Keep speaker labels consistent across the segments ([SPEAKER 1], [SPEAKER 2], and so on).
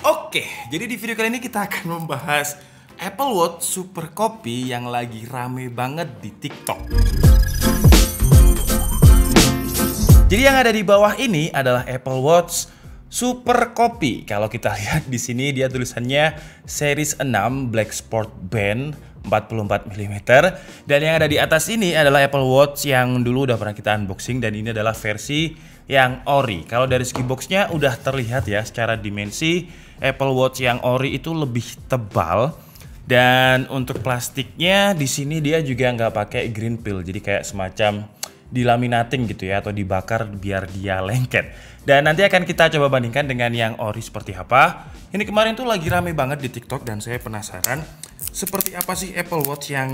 [SPEAKER 1] Oke, jadi di video kali ini kita akan membahas Apple Watch Super Copy yang lagi rame banget di TikTok. Jadi yang ada di bawah ini adalah Apple Watch Super Copy. Kalau kita lihat di sini dia tulisannya Series 6 Black Sport Band 44 mm. Dan yang ada di atas ini adalah Apple Watch yang dulu udah pernah kita unboxing, dan ini adalah versi yang ori. Kalau dari segi boxnya udah terlihat ya secara dimensi, Apple Watch yang ori itu lebih tebal. Dan untuk plastiknya di sini dia juga nggak pakai green peel, jadi kayak semacam dilaminating gitu ya, atau dibakar biar dia lengket. Dan nanti akan kita coba bandingkan dengan yang ori seperti apa. Ini kemarin tuh lagi rame banget di TikTok dan saya penasaran seperti apa sih Apple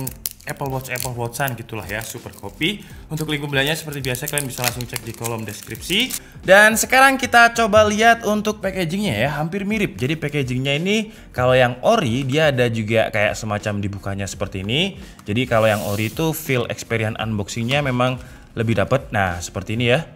[SPEAKER 1] Watch-an gitulah ya, Super Copy. Untuk link pembeliannya seperti biasa kalian bisa langsung cek di kolom deskripsi. Dan sekarang kita coba lihat untuk packagingnya ya, hampir mirip. Jadi packagingnya ini kalau yang ori dia ada juga kayak semacam dibukanya seperti ini. Jadi kalau yang ori itu feel experience unboxingnya memang lebih dapat. Nah seperti ini ya,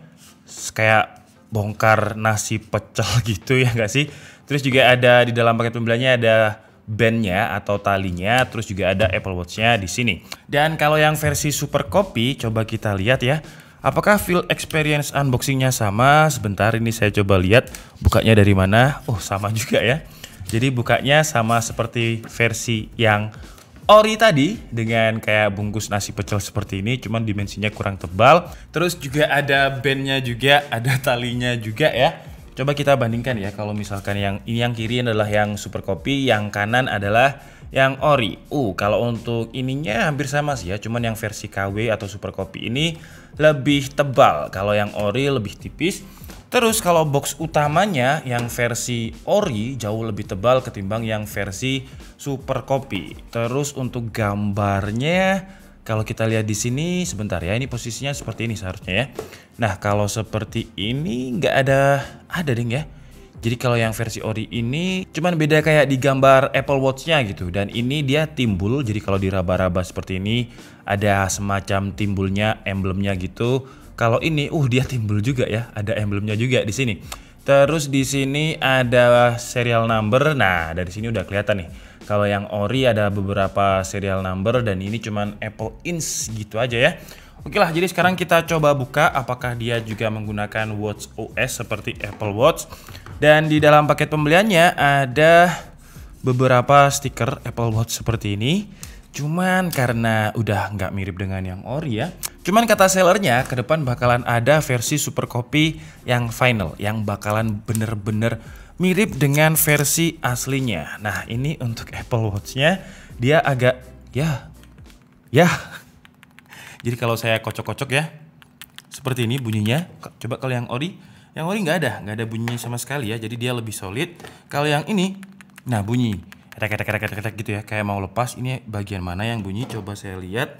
[SPEAKER 1] kayak bongkar nasi pecel gitu ya nggak sih. Terus juga ada di dalam paket pembeliannya ada bandnya atau talinya, terus juga ada Apple Watch-nya di sini. Dan kalau yang versi Super Copy, coba kita lihat ya, apakah feel experience unboxingnya sama? Sebentar, ini saya coba lihat bukanya dari mana. Oh sama juga ya. Jadi bukanya sama seperti versi yang ori tadi, dengan kayak bungkus nasi pecel seperti ini, cuman dimensinya kurang tebal. Terus juga ada bandnya juga, ada talinya juga ya. Coba kita bandingkan ya, kalau misalkan yang ini yang kiri adalah yang Super Copy, yang kanan adalah yang ori. Kalau untuk ininya hampir sama sih ya, cuman yang versi KW atau Super Copy ini lebih tebal, kalau yang ori lebih tipis. Terus kalau box utamanya yang versi ori jauh lebih tebal ketimbang yang versi Super Copy. Terus untuk gambarnya, kalau kita lihat di sini sebentar ya, ini posisinya seperti ini seharusnya ya. Nah kalau seperti ini nggak ada ding ya. Jadi kalau yang versi ori ini cuman beda kayak di gambar Apple Watch-nya gitu. Dan ini dia timbul, jadi kalau diraba-raba seperti ini ada semacam timbulnya, emblemnya gitu. Kalau ini dia timbul juga ya, ada emblemnya juga di sini. Terus di sini ada serial number. Nah dari sini udah kelihatan nih. Kalau yang ori ada beberapa serial number, dan ini cuman Apple Inch gitu aja ya. Oke lah, jadi sekarang kita coba buka apakah dia juga menggunakan Watch OS seperti Apple Watch. Dan di dalam paket pembeliannya ada beberapa stiker Apple Watch seperti ini. Cuman karena udah nggak mirip dengan yang ori ya. Cuman kata sellernya ke depan bakalan ada versi Super Copy yang final, yang bakalan bener-bener mirip dengan versi aslinya. Nah ini untuk Apple Watch-nya dia agak ya. Jadi kalau saya kocok-kocok ya, seperti ini bunyinya. Coba kalau yang ori nggak ada bunyinya sama sekali ya. Jadi dia lebih solid. Kalau yang ini, nah bunyi ketek gitu ya, kayak mau lepas. Ini bagian mana yang bunyi? Coba saya lihat.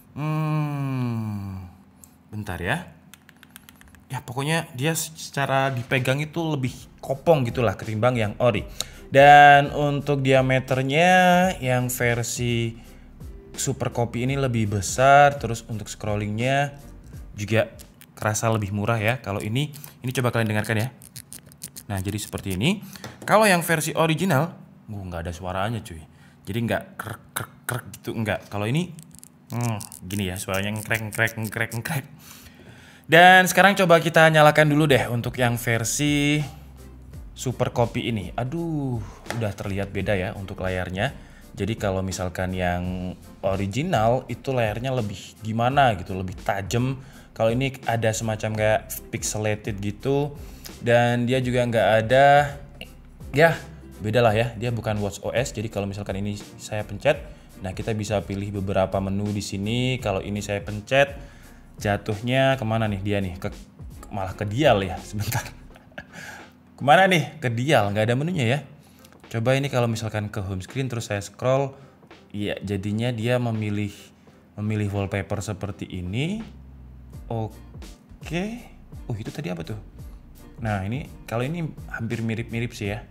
[SPEAKER 1] Bentar ya. Ya pokoknya dia secara dipegang itu lebih kopong gitulah ketimbang yang ori. Dan untuk diameternya yang versi Super Copy ini lebih besar. Terus untuk scrollingnya juga kerasa lebih murah ya. Kalau ini coba kalian dengarkan ya. Nah jadi seperti ini. Kalau yang versi original nggak ada suaranya cuy. Jadi nggak krek gitu, nggak. Kalau ini gini ya, suaranya ngkrek. Dan sekarang coba kita nyalakan dulu deh untuk yang versi Super Copy ini. Aduh, udah terlihat beda ya untuk layarnya. Jadi kalau misalkan yang original itu layarnya lebih gimana gitu, lebih tajam. Kalau ini ada semacam kayak pixelated gitu. Dan dia juga nggak ada, ya beda lah ya. Dia bukan Watch OS. Jadi kalau misalkan ini saya pencet, nah kita bisa pilih beberapa menu di sini. Kalau ini saya pencet, jatuhnya kemana nih dia nih? Malah ke dial ya, sebentar. Kemana nih? Ke dial, nggak ada menunya ya. Coba ini kalau misalkan ke home screen terus saya scroll, ya jadinya dia memilih wallpaper seperti ini. Oke. Itu tadi apa tuh? Nah ini kalau ini hampir mirip-mirip sih ya.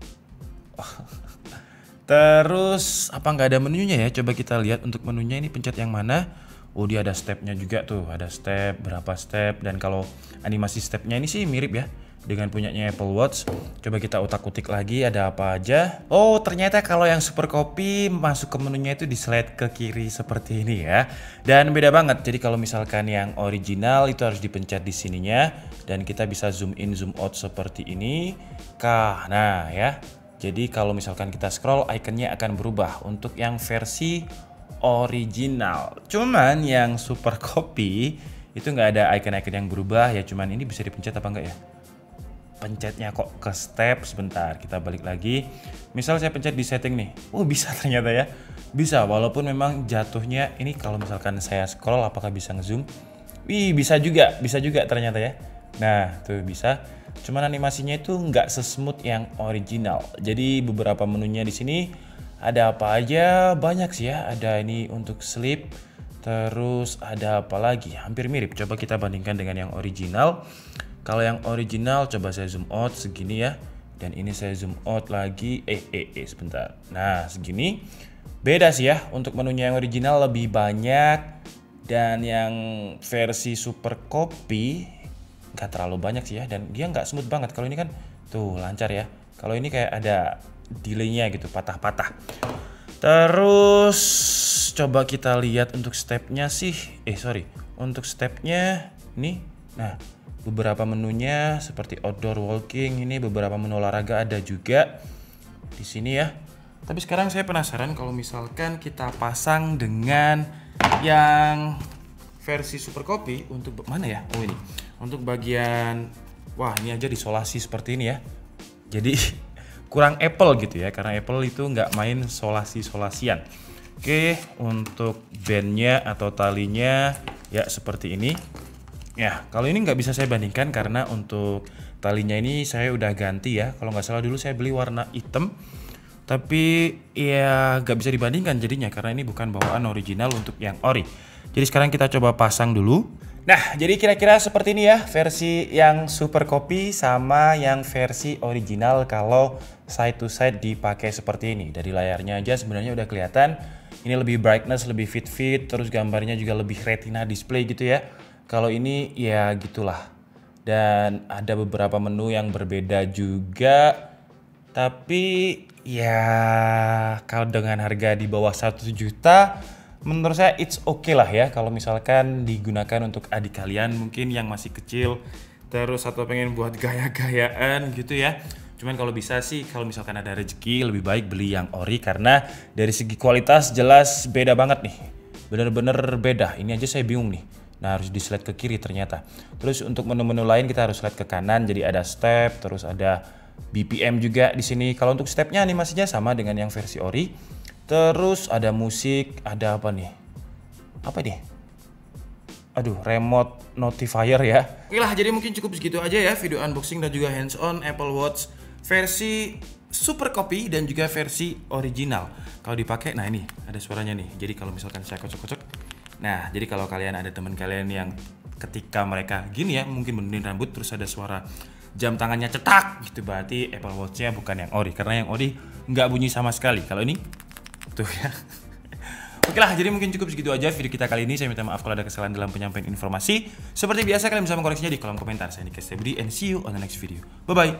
[SPEAKER 1] Terus apa nggak ada menunya ya? Coba kita lihat untuk menunya, ini pencet yang mana? Dia ada stepnya juga tuh, ada step, berapa step. Dan kalau animasi stepnya ini sih mirip ya. dengan punyanya Apple Watch. Coba kita utak-utik lagi ada apa aja. Oh, ternyata kalau yang Super Copy masuk ke menunya itu di slide ke kiri seperti ini ya. Dan beda banget. Jadi kalau misalkan yang original itu harus dipencet di sininya dan kita bisa zoom in zoom out seperti ini. Nah ya. Jadi kalau misalkan kita scroll ikonnya akan berubah untuk yang versi original. Cuman yang Super Copy itu nggak ada icon-icon yang berubah ya, cuman ini bisa dipencet apa enggak ya? Pencetnya kok ke step, sebentar kita balik lagi. Misal saya pencet di setting nih, bisa ternyata ya, bisa walaupun memang jatuhnya ini kalau misalkan saya scroll apakah bisa ngezoom? Bisa juga ternyata ya. Nah tuh bisa, cuman animasinya itu nggak sesmooth yang original. Jadi beberapa menunya di sini ada apa aja, banyak sih ya. Ada ini untuk sleep, terus ada apa lagi? Hampir mirip. Coba kita bandingkan dengan yang original. Kalau yang original coba saya zoom out segini ya. Dan ini saya zoom out lagi. Sebentar. Nah, segini. Beda sih ya. Untuk menunya yang original lebih banyak. Dan yang versi Super Copy nggak terlalu banyak sih ya. Dan dia nggak smooth banget. Kalau ini kan tuh lancar ya. Kalau ini kayak ada delaynya gitu, patah-patah. Terus coba kita lihat untuk stepnya sih. Untuk stepnya ini. Nah, beberapa menunya seperti outdoor walking, ini beberapa menu olahraga ada juga di sini ya. Tapi sekarang saya penasaran kalau misalkan kita pasang dengan yang versi Super Copy untuk mana ya? Oh ini. Untuk bagian ini aja disolasi seperti ini ya. Jadi kurang Apple gitu ya, karena Apple itu nggak main solasi-solasian. Oke, untuk bandnya atau talinya ya seperti ini. Ya, kalau ini nggak bisa saya bandingkan karena untuk talinya ini saya udah ganti ya. Kalau nggak salah dulu saya beli warna hitam, tapi ya nggak bisa dibandingkan jadinya karena ini bukan bawaan original untuk yang ori. Jadi sekarang kita coba pasang dulu. Nah, jadi kira-kira seperti ini ya versi yang Super Copy sama yang versi original kalau side to side dipakai seperti ini. Dari layarnya aja sebenarnya udah kelihatan. Ini lebih brightness, lebih fit, terus gambarnya juga lebih retina display gitu ya. Kalau ini ya gitulah. Dan ada beberapa menu yang berbeda juga. Tapi ya kalau dengan harga di bawah 1 juta, menurut saya it's okay lah ya. Kalau misalkan digunakan untuk adik kalian mungkin yang masih kecil. Terus atau pengen buat gaya-gayaan gitu ya. Cuman kalau bisa sih, kalau misalkan ada rezeki lebih baik beli yang ori. Karena dari segi kualitas jelas beda banget nih. Bener-bener beda. Ini aja saya bingung nih. Nah harus di slide ke kiri ternyata. Terus untuk menu-menu lain kita harus slide ke kanan. Jadi ada step, terus ada BPM juga di sini. Kalau untuk stepnya animasinya sama dengan yang versi ori. Terus ada musik, ada apa nih? Apa nih? Aduh, remote notifier ya. Oke lah, jadi mungkin cukup segitu aja ya video unboxing dan juga hands on Apple Watch versi Super Copy dan juga versi original. Kalau dipakai, nah ini ada suaranya nih. Jadi kalau misalkan saya kocok-kocok. Nah, jadi kalau kalian ada teman kalian yang ketika mereka gini ya, mungkin benerin rambut terus ada suara jam tangannya cetak gitu, berarti Apple Watch-nya bukan yang ori. Karena yang ori nggak bunyi sama sekali. Kalau ini tuh ya. Oke lah, jadi mungkin cukup segitu aja video kita kali ini. Saya minta maaf kalau ada kesalahan dalam penyampaian informasi. Seperti biasa kalian bisa mengkoreksinya di kolom komentar. Saya Nikes Tebudi and see you on the next video. Bye bye.